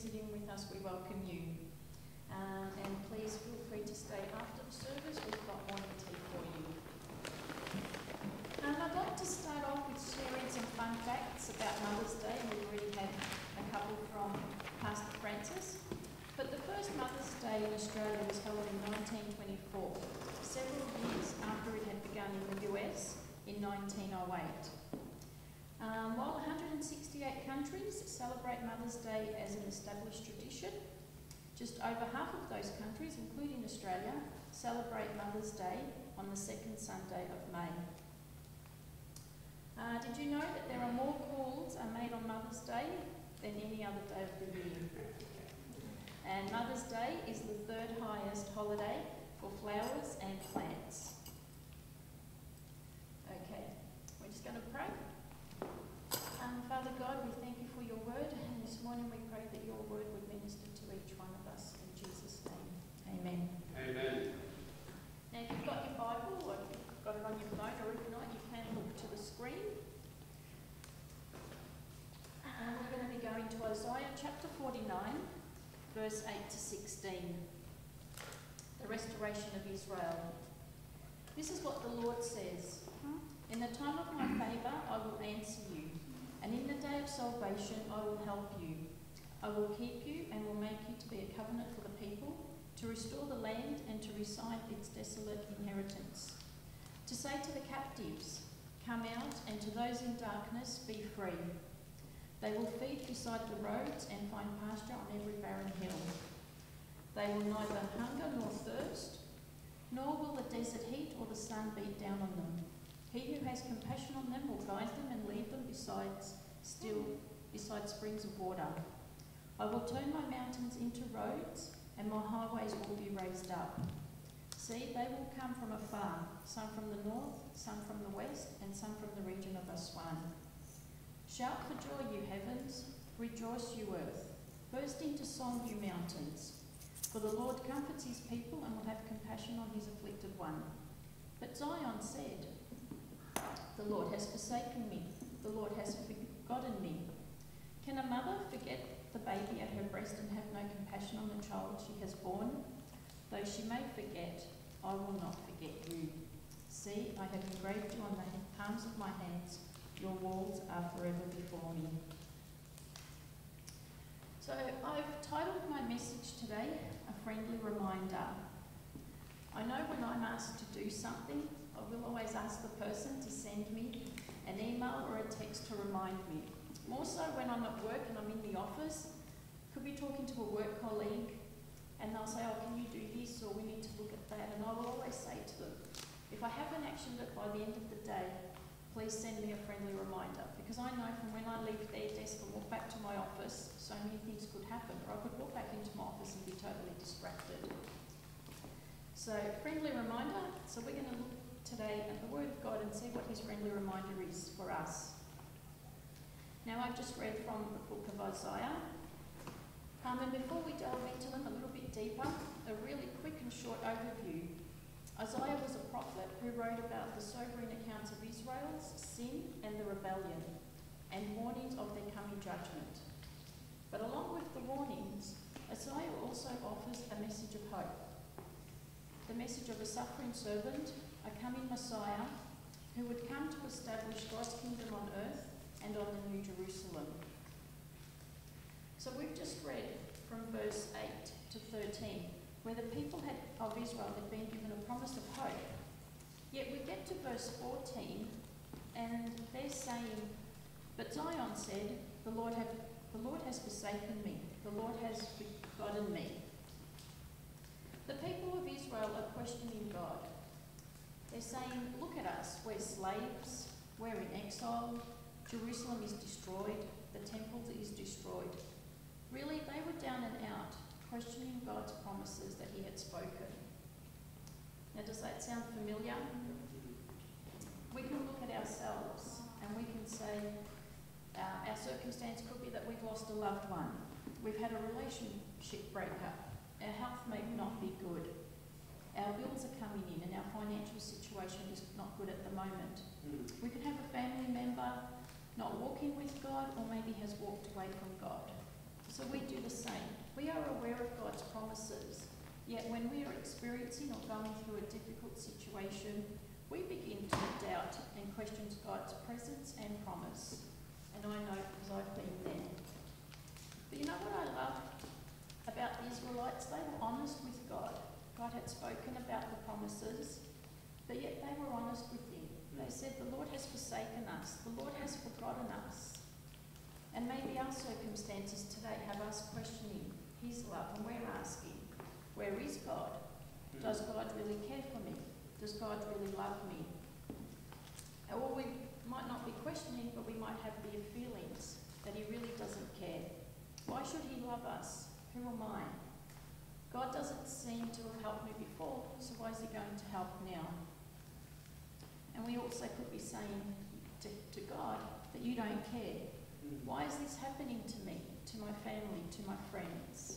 visiting with us, we welcome you. And please feel free to stay after the service. We've got morning tea for you. I'd like to start off with sharing some fun facts about Mother's Day. We've already had a couple from Pastor Francis. But the first Mother's Day in Australia was held in 1924, several years after it had begun in the US in 1908. While 168 countries celebrate Mother's Day as an established tradition, just over half of those countries, including Australia, celebrate Mother's Day on the second Sunday of May. Did you know that there are more calls made on Mother's Day than any other day of the year? And Mother's Day is the third highest holiday for flowers and plants. Okay, we're just going to pray. Father God, we thank you for your word, and this morning we pray that your word would minister to each one of us. In Jesus' name, amen. Amen. Now, if you've got your Bible, or if you've got it on your phone, or if not, you can look to the screen. And we're going to be going to Isaiah chapter 49, verse 8 to 16. The restoration of Israel. This is what the Lord says. In the time of my favour, I will answer you. And in the day of salvation, I will help you. I will keep you and will make you to be a covenant for the people, to restore the land and to reside its desolate inheritance. To say to the captives, come out, and to those in darkness, be free. They will feed beside the roads and find pasture on every barren hill. They will neither hunger nor thirst, nor will the desert heat or the sun beat down on them. He who has compassion on them will guide them and lead them beside springs of water. I will turn my mountains into roads, and my highways will be raised up. See, they will come from afar, some from the north, some from the west, and some from the region of Aswan. Shout for joy, you heavens, rejoice, you earth. Burst into song, you mountains. For the Lord comforts his people and will have compassion on his afflicted one. But Zion said, the Lord has forsaken me, the Lord has forgotten me. Can a mother forget the baby at her breast and have no compassion on the child she has born? Though she may forget, I will not forget you. See, I have engraved you on the palms of my hands. Your walls are forever before me. So I've titled my message today, A Friendly Reminder. I know when I'm asked to do something, I will always ask the person to send me an email or a text to remind me. More so when I'm at work and I'm in the office, could be talking to a work colleague and they'll say, oh, can you do this, or we need to look at that, and I will always say to them, if I haven't actioned it by the end of the day, please send me a friendly reminder, because I know from when I leave their desk and walk back to my office, so many things could happen, or I could walk back into my office and be totally distracted. So, friendly reminder. So we're going to look today at the Word of God and see what his friendly reminder is for us. Now, I've just read from the book of Isaiah. And before we delve into them a little bit deeper, a really quick and short overview. Isaiah was a prophet who wrote about the sobering accounts of Israel's sin and the rebellion, and warnings of their coming judgment. But along with the warnings, Isaiah also offers a message of hope. The message of a suffering servant, a coming Messiah, who would come to establish God's kingdom on earth and on the New Jerusalem. So we've just read from verse 8 to 13, where the people of Israel had been given a promise of hope. Yet we get to verse 14, and they're saying, but Zion said, the Lord has forsaken me, the Lord has forgotten me. The people of Israel are questioning God. They're saying, look at us, we're slaves, we're in exile, Jerusalem is destroyed, the temple is destroyed. Really, they were down and out, questioning God's promises that he had spoken. Now, does that sound familiar? We can look at ourselves and we can say our circumstance could be that we've lost a loved one. We've had a relationship breakup. Our health may not be good. Our bills are coming in and our financial situation is not good at the moment. We could have a family member not walking with God, or maybe has walked away from God. So we do the same. We are aware of God's promises, yet when we are experiencing or going through a difficult situation, we begin to doubt and question God's presence and promise. And I know because I've been there. But you know what I love about the Israelites? They were honest with God. God had spoken about the promises, but yet they were honest with him. They said, the Lord has forsaken us. The Lord has forgotten us. And maybe our circumstances today have us questioning his love, and we're asking, where is God? Does God really care for me? Does God really love me? Or we might not be questioning, but we might have the feelings that he really doesn't care. Why should he love us? Who am I? God doesn't seem to have helped me before, so why is he going to help now? And we also could be saying to God that you don't care. Why is this happening to me, to my family, to my friends?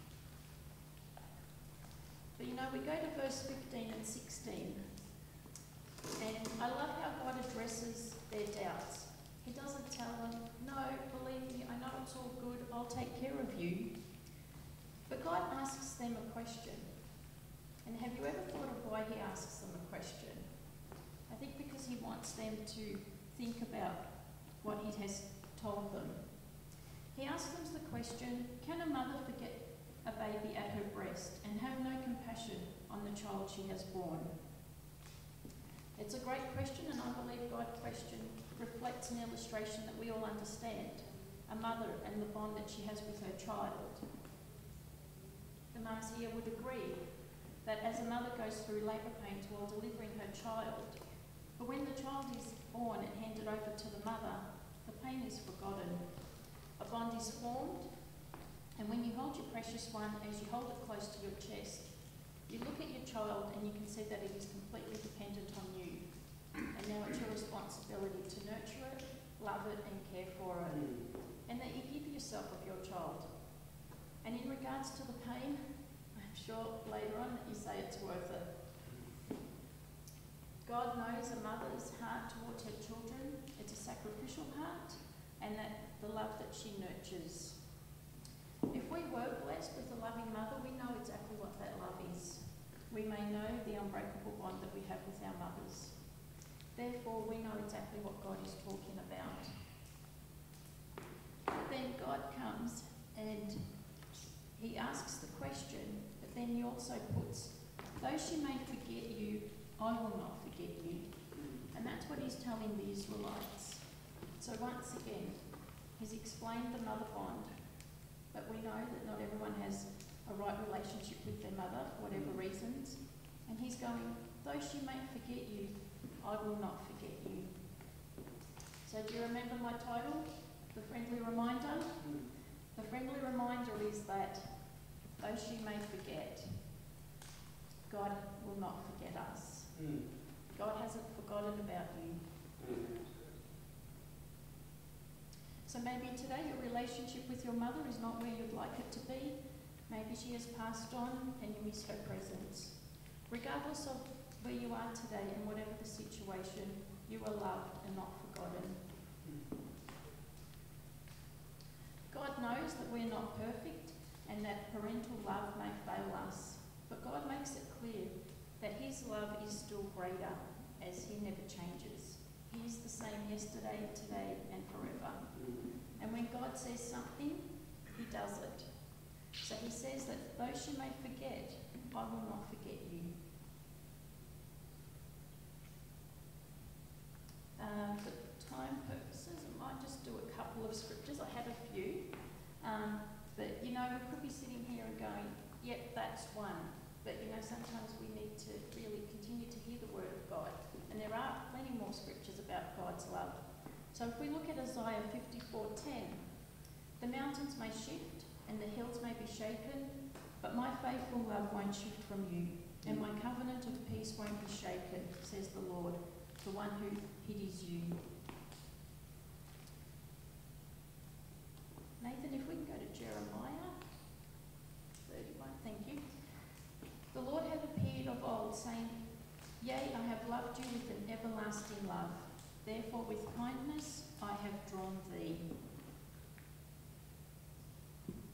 But you know, we go to verse 15 and 16, and I love how God addresses their doubts. He doesn't tell them, no, believe me, I know it's all good, I'll take care of you. But God asks them a question. And have you ever thought of why he asks them a question? I think because he wants them to think about what he has told them. He asks them the question, can a mother forget a baby at her breast and have no compassion on the child she has born? It's a great question, and I believe God's question reflects an illustration that we all understand, a mother and the bond that she has with her child. The mums here would agree that as a mother goes through labour pains while delivering her child, but when the child is born and handed over to the mother, the pain is forgotten. A bond is formed, and when you hold your precious one, as you hold it close to your chest, you look at your child and you can see that it is completely dependent on you. And now it's your responsibility to nurture it, love it, and care for it. And that you give yourself of your child. And in regards to the pain, I'm sure later on that you say it's worth it. God knows a mother's heart towards her children. It's a sacrificial heart, and that the love that she nurtures. If we were blessed with a loving mother, we know exactly what that love is. We may know the unbreakable bond that we have with our mothers. Therefore, we know exactly what God is talking about. But then God comes and he asks the question, but then he also puts, though she may forget you, I will not forget you. And that's what he's telling the Israelites. So once again, he's explained the mother bond, but we know that not everyone has a right relationship with their mother for whatever reasons. And he's going, though she may forget you, I will not forget you. So do you remember my title? The friendly reminder? The friendly reminder is that though she may forget, God will not forget us. God hasn't forgotten about you. So maybe today your relationship with your mother is not where you'd like it to be. Maybe she has passed on and you miss her presence. Regardless of where you are today and whatever the situation, you are loved and not forgotten. God knows that we're not perfect and that parental love may fail us, but God makes it clear that his love is still greater as he never changes. He is the same yesterday, today, and forever. And when God says something, he does it. So he says that though she may forget, I will not forget you. For time purposes, I might just do a couple of scriptures. I had a few. But, you know, we could be sitting here and going, yep, that's one. But, you know, sometimes we need to really continue to hear the word of God. And there are plenty more scriptures about God's love. So if we look at Isaiah 54:10, the mountains may shift and the hills may be shaken, but my faithful love won't shift from you, and my covenant of peace won't be shaken, says the Lord, the one who pities you. Nathan, if we can go to Jeremiah 31, thank you. The Lord had appeared of old, saying, Yea, I have loved you with an everlasting love. Therefore with kindness I have drawn thee.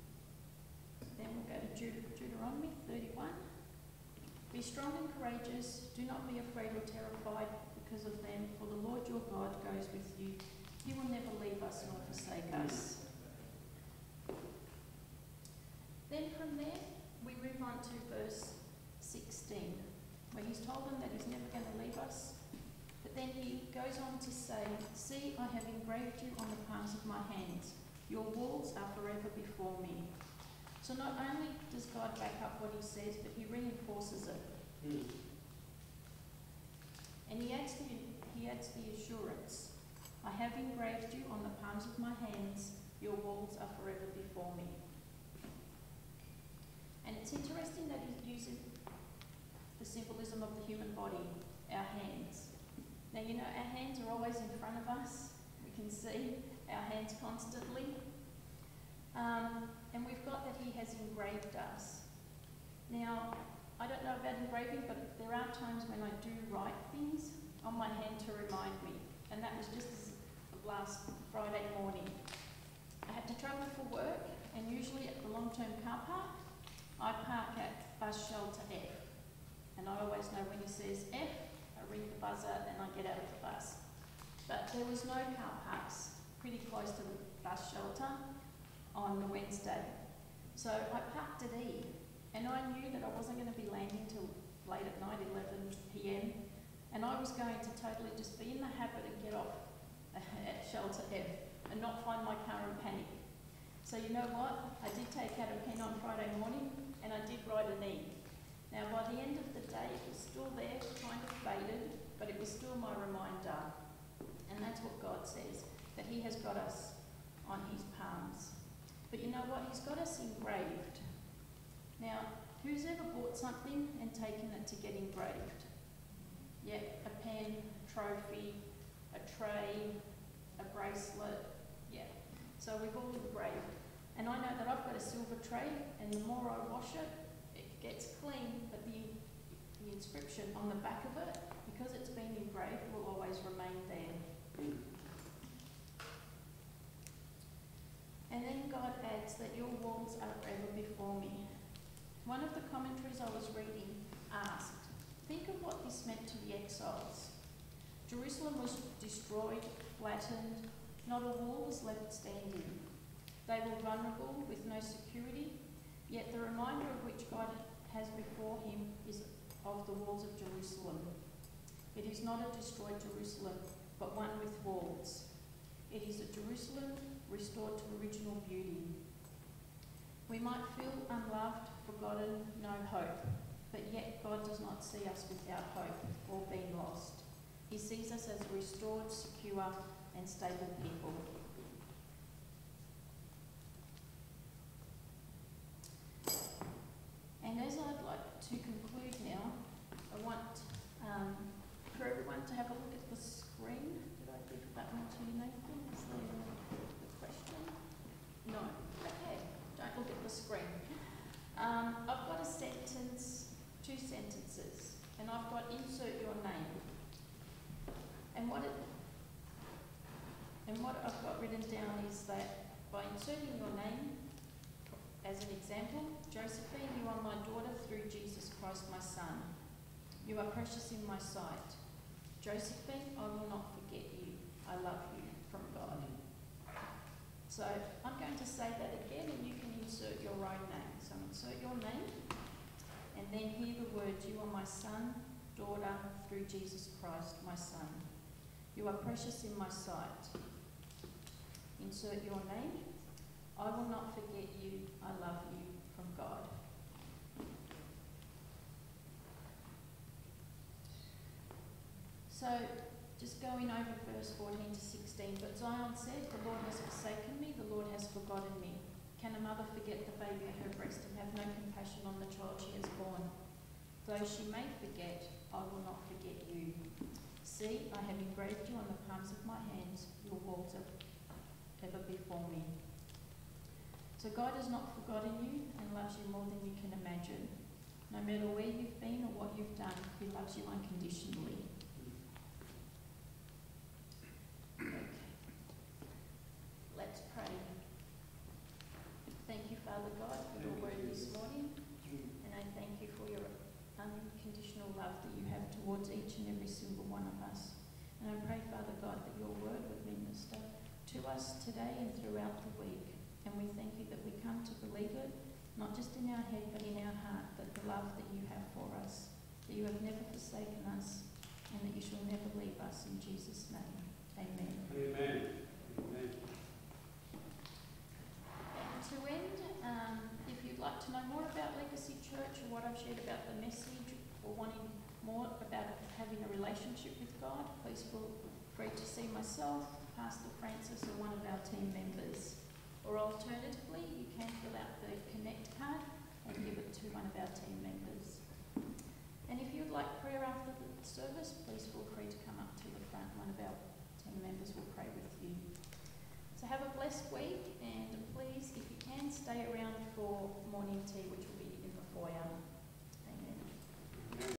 Be strong and courageous. Do not be afraid or terrified because of them, for the Lord your God goes with you. He will never leave us nor forsake us. Then from there, we move on to verse 16, where he's told them that he's never going to leave us. But then he goes on to say, see, I have engraved you on the palms of my hands. Your walls are forever before me. So not only does God back up what he says, but he reinforces it. And he adds the assurance, I have engraved you on the palms of my hands. Your walls are forever before me. And it's interesting that he uses the symbolism of the human body, our hands. Now, you know, our hands are always in front of us. We can see our hands constantly. And we've got that he has engraved us. Now, I don't know about engraving, but there are times when I do write things on my hand to remind me. And that was just last Friday morning. I had to travel for work, and usually at the long-term car park, I park at bus shelter F. And I always know when he says F, I ring the buzzer and I get out of the bus. But there was no car parks pretty close to the bus shelter on the Wednesday. So I parked at E, and I knew that I wasn't going to be landing till late at night, 11 p.m. And I was going to totally just be in the habit and get off at shelter F and not find my car and panic. So you know what? I did take out a pen on Friday morning and I did write an E. Now by the end of the day it was still there, kind of faded, but it was still my reminder. And that's what God says, that he has got us on his palms. But you know what? He's got us engraved. Now, who's ever bought something and taken it to get engraved? Yeah, a pen, trophy, a tray, a bracelet, yeah. So we've all engraved. And I know that I've got a silver tray, and the more I wash it, it gets clean, but the inscription on the back of it, because it's been engraved, will always remain there. And then God adds that your walls are forever before me. One of the commentaries I was reading asked, think of what this meant to the exiles. Jerusalem was destroyed, flattened, not a wall was left standing. They were vulnerable with no security, yet the reminder of which God has before him is of the walls of Jerusalem. It is not a destroyed Jerusalem, but one with walls. It is a Jerusalem restored to original beauty. We might feel unloved, forgotten, no hope, but yet God does not see us without hope or being lost. He sees us as restored, secure, and stable people. And as I'd like to conclude now, I want for everyone to have a look at the screen. Did I give that one to you, Nathan? Is there the question? No. Okay, don't look at the screen. I've got a sentence, two sentences, and I've got insert your name. And what I've got written down is that by inserting your name, as an example, Josephine, you are my daughter through Jesus Christ, my son. You are precious in my sight. Josephine, I will not forget you. I love you, from God. So I'm going to say that again, and you can insert your own name. So insert your name, and then hear the words, you are my son, daughter, through Jesus Christ, my son. You are precious in my sight. Insert your name. I will not forget you. I love you, from God. So, just going over verse 14 to 16. But Zion said, the Lord has forsaken me, the Lord has forgotten me. Can a mother forget the baby at her breast and have no compassion on the child she has borne? Though she may forget, I will not forget you. See, I have engraved you on the palms of my hands. Your walls are ever before me. So God has not forgotten you and loves you more than you can imagine. No matter where you've been or what you've done, he loves you unconditionally. Okay. Let's pray. Thank you, Father God, for your word this morning. And I thank you for your unconditional love that you have towards each and every single one of us. And I pray, Father God, that your word would minister to us today and throughout the week. And we thank you that we come to believe it, not just in our head, but in our heart, that the love that you have for us, that you have never forsaken us, and that you shall never leave us. In Jesus' name, amen. Amen. Amen. And to end, if you'd like to know more about Legacy Church or what I've shared about the message, or wanting more about having a relationship with God, please feel free to see myself, Pastor Francis, or one of our team members. Or alternatively, you can fill out the Connect card and give it to one of our team members. And if you'd like prayer after the service, please feel free to come up to the front. One of our team members will pray with you. So have a blessed week, and please, if you can, stay around for morning tea, which will